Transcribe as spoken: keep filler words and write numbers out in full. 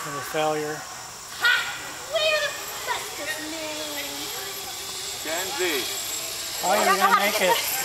and a failure. Ha! We're the bestest men. Kenzie. Oh, you're gonna make it.